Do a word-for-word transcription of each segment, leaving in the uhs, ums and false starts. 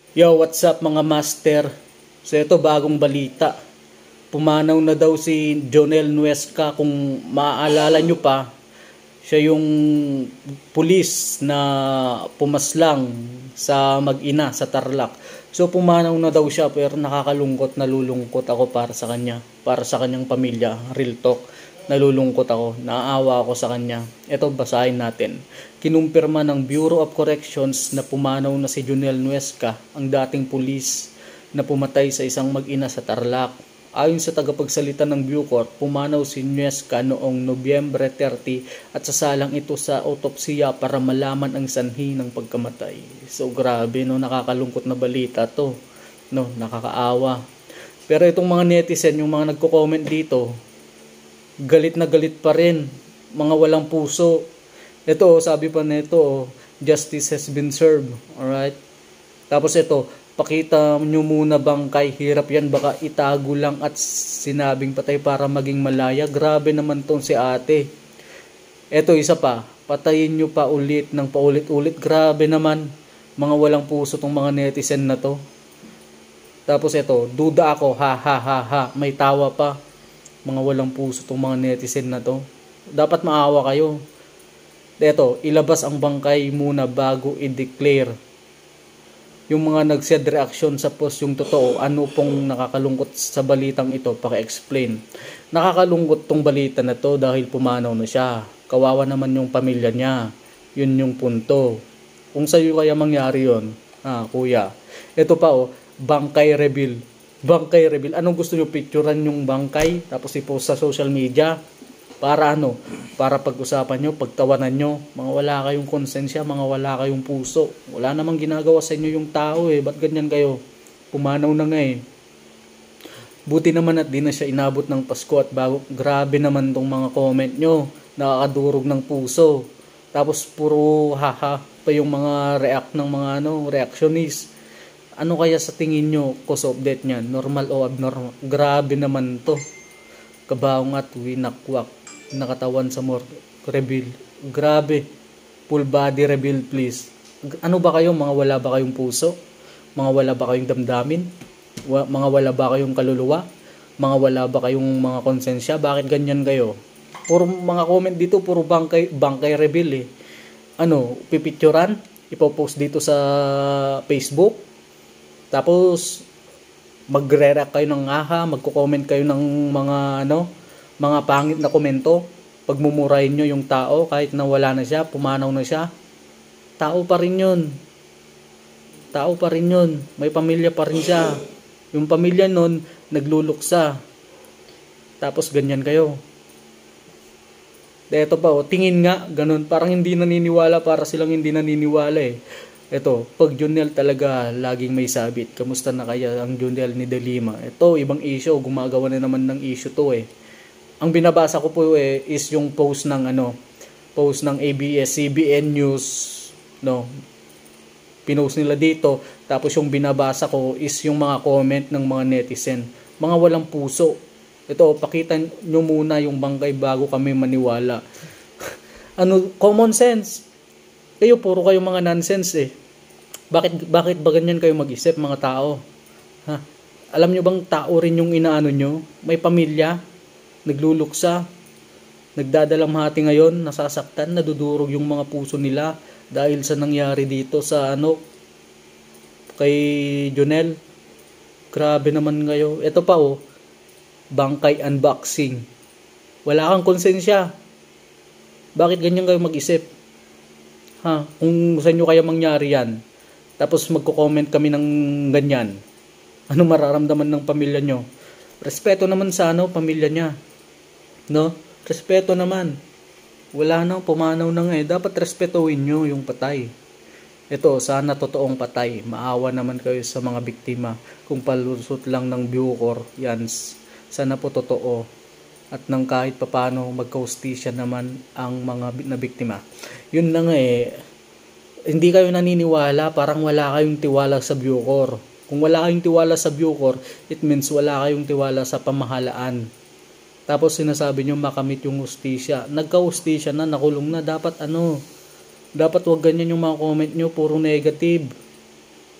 Yo, what's up mga master? So ito bagong balita. Pumanaw na daw si Jonel Nuesca, kung maaalala nyo pa. Siya yung pulis na pumaslang sa mag-ina sa Tarlac. So pumanaw na daw siya, pero nakakalungkot, nalulungkot ako para sa kanya, para sa kanyang pamilya. Real talk, nalulungkot ako, naaawa ako sa kanya. Ito, basahin natin. Kinumpirma ng Bureau of Corrections na pumanaw na si Jonel Nuesca, ang dating pulis na pumatay sa isang mag-ina sa Tarlac. Ayon sa tagapagsalita ng Bucor, pumanaw si Nuesca noong Nobyembre thirty at sasalang ito sa autopsiya para malaman ang sanhi ng pagkamatay. So grabe, no, nakakalungkot na balita to. No, nakakaawa. Pero itong mga netizen, yung mga nagko-comment dito, galit na galit pa rin. Mga walang puso. Ito, sabi pa nito, justice has been served. Alright? Tapos ito, pakita nyo muna bangkay, hirap yan, baka itago lang at sinabing patay para maging malaya. Grabe naman tong si ate. Ito, isa pa, patayin nyo pa ulit ng paulit-ulit. Grabe naman, mga walang puso tong mga netizen na to. Tapos ito, duda ako, ha ha ha ha, may tawa pa. Mga walang puso tong mga netizen na to. Dapat maawa kayo. Ito, ilabas ang bangkay muna bago i-declare. Yung mga nag-send reaction sa post yung totoo, ano pong nakakalungkot sa balitang ito, paki-explain. Nakakalungkot tong balita na to dahil pumanaw na siya. Kawawa naman yung pamilya niya. Yun yung punto. Kung sa'yo kaya mangyari yun, ah, kuya. Ito pa oh, bangkay reveal. Bangkay reveal. Anong gusto nyo? Picturean yung bangkay tapos i-post sa social media? Para ano? Para pag-usapan nyo, pagtawanan nyo. Mga wala kayong konsensya, mga wala kayong puso. Wala namang ginagawa sa inyo yung tao eh. Ba't ganyan kayo? Pumanaw na nga eh. Buti naman at di na siya inabot ng Pasko at bago. Grabe naman tong mga comment nyo. Nakakadurog ng puso. Tapos puro haha pa yung mga react ng mga ano, reactionist. Ano kaya sa tingin nyo cause of death niyan? Normal o abnormal? Grabe naman to. Kabaong at winakwak. Nakatawan sa more reveal. Grabe. Full body reveal please. Ano ba kayo? Mga wala ba kayong puso? Mga wala ba kayong damdamin? Wa- mga wala ba kayong kaluluwa? Mga wala ba kayong mga konsensya? Bakit ganyan kayo? Puro mga comment dito, puro bangkay, bangkay reveal eh. Ano, pipicturan? Ipopost dito sa Facebook? Tapos magre-react kayo ng aha, magko-comment kayo ng mga ano, mga pangit na komento, pagmumurahin nyo yung tao kahit na wala na siya, pumanaw na siya. Tao pa rin yun. Tao pa rin yun. May pamilya pa rin siya. Yung pamilya nun, nagluluksa. Tapos ganyan kayo. Eto pa, oh, tingin nga, ganun. Parang hindi naniniwala, para silang hindi naniniwala eh. Ito, pag Jonel talaga laging may sabit. Kamusta na kaya ang Jonel ni De Lima? Ito, ibang issue. Gumagawa na naman ng issue to eh. Ang binabasa ko po eh, is yung post ng ano, post ng A B S C B N News, no. Pinost nila dito, tapos yung binabasa ko is yung mga comment ng mga netizen. Mga walang puso. Ito, pakita nyo muna yung bangkay bago kami maniwala. Ano, common sense. Kayo, puro kayo mga nonsense eh. Bakit, bakit ba ganyan kayo mag-isip mga tao? Ha? Alam nyo bang tao rin yung inaano nyo? May pamilya, nagluluksa, nagdadalamhati ngayon, nasasaktan, nadudurog yung mga puso nila dahil sa nangyari dito sa ano, kay Jonel. Grabe naman kayo. Ito pa oh, bangkay unboxing. Wala kang konsensya. Bakit ganyan kayo mag-isip? Ha? Kung sa inyo kaya mangyari yan, tapos magko-comment kami ng ganyan, ano mararamdaman ng pamilya nyo? Respeto naman sa ano, pamilya niya. No? Respeto naman. Wala nang pumanaw na nga eh. Dapat respetuhin nyo yung patay. Ito, sana totoong patay. Maawa naman kayo sa mga biktima. Kung palusot lang ng Bucor, yan, sana po totoo. At nang kahit papano magkaustisya naman ang mga nabiktima. Yun na nga eh. Hindi kayo naniniwala, parang wala kayong tiwala sa Bucor. Kung wala kayong tiwala sa Bucor, it means wala kayong tiwala sa pamahalaan. Tapos sinasabi nyo makamit yung hustisya. Nagka-hustisya na, nakulong na. Dapat ano, dapat wag ganyan yung mga comment nyo, puro negative.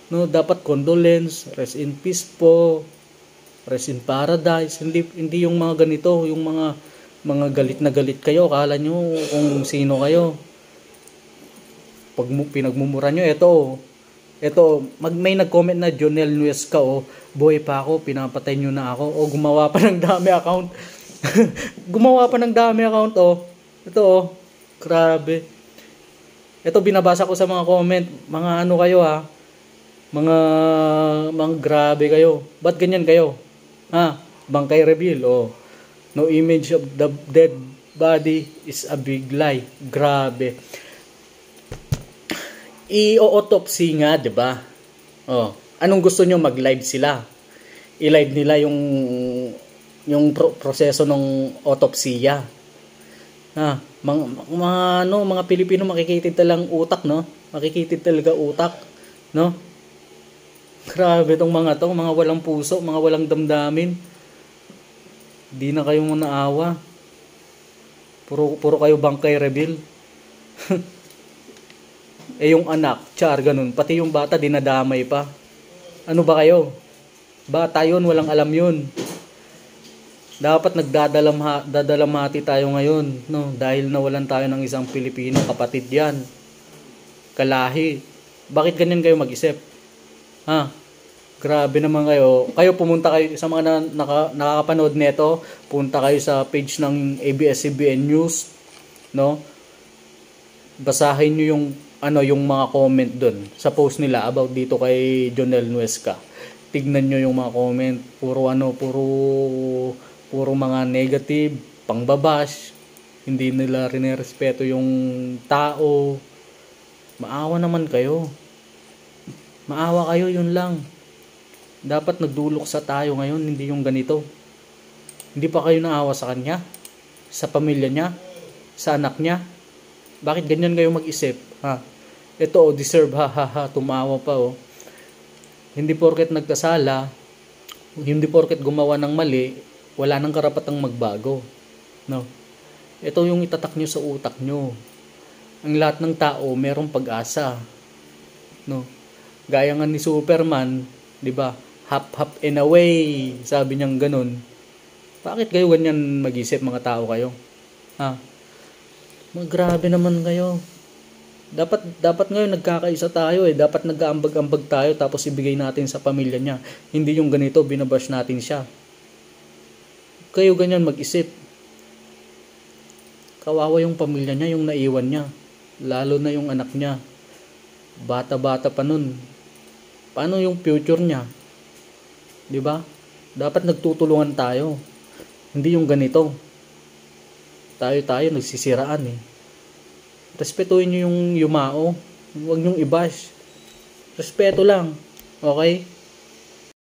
No, dapat condolence, rest in peace po, rest in paradise. Hindi hindi yung mga ganito, yung mga mga galit na galit kayo, akala nyo kung sino kayo. Pag pinagmumura nyo, eto, eto, mag, may nag-comment na Jonel Nuesca, oh, boy pa ako, pinapatay nyo na ako, o gumawa pa ng dami account. Gumawa pa ng dami account, oh. Ito, oh, grabe. Ito, binabasa ko sa mga comment, mga ano kayo, ha, mga, mga grabe kayo. Ba't ganyan kayo? Ha, bangkay reveal, oh. No image of the dead body is a big lie. Grabe. I-autopsy nga, 'di ba? Oh, anong gusto niyo, mag-live sila? I-live nila yung yung pro- proseso ng autopsiya. Ha, mga, mga ano, mga Pilipino makikitid talang utak, no? Makikitid talaga utak, no? Grabe tong mga to, mga walang puso, mga walang damdamin. Di na kayo naawa. Puro puro kayo bangkay reveal. Eh yung anak, char, ganun. Pati yung bata, dinadamay pa. Ano ba kayo? Bata yun, walang alam yun. Dapat nagdadalamha, dadalamhati tayo ngayon, no? Dahil nawalan tayo ng isang Pilipino, kapatid yan. Kalahi. Bakit ganyan kayo mag-isip? Ha? Grabe naman kayo. Kayo pumunta kayo, sa mga na, naka, nakakapanood neto, punta kayo sa page ng A B S C B N News, no? Basahin nyo yung ano yung mga comment doon sa post nila about dito kay Jonel Nuesca. Tignan nyo yung mga comment, puro ano, puro puro mga negative, pangbabash, hindi nila rinerespeto yung tao. Maawa naman kayo. Maawa kayo, yun lang. Dapat nagdulok sa tayo ngayon, hindi yung ganito. Hindi pa kayo naawa sa kanya, sa pamilya niya, sa anak niya. Bakit ganyan kayo mag-isip? Ha? Ito, oh, deserve, ha, ha, ha, tumawa pa, oh. Hindi porket nagkasala, hindi porket gumawa ng mali, wala nang karapatang magbago. No? Ito yung itatak nyo sa utak nyo. Ang lahat ng tao, merong pag-asa. No? Gaya nga ni Superman, di ba? Hop, hop and away. Sabi niyang ganun. Bakit kayo ganyan mag-isip, mga tao kayo? Ha? Grabe naman kayo. Dapat dapat ngayon nagkakaisa tayo eh. Dapat nag-aambag-ambag tayo tapos ibigay natin sa pamilya niya. Hindi yung ganito, binabash natin siya. Kayo ganyan mag-isip. Kawawa yung pamilya niya, yung naiwan niya. Lalo na yung anak niya. Bata-bata pa nun. Paano yung future niya? 'Di ba? Dapat nagtutulungan tayo. Hindi yung ganito. Tayo-tayo nagsisiraan eh. Respetuhin nyo yung yumao. Huwag nyong i-bash. Respeto lang. Okay?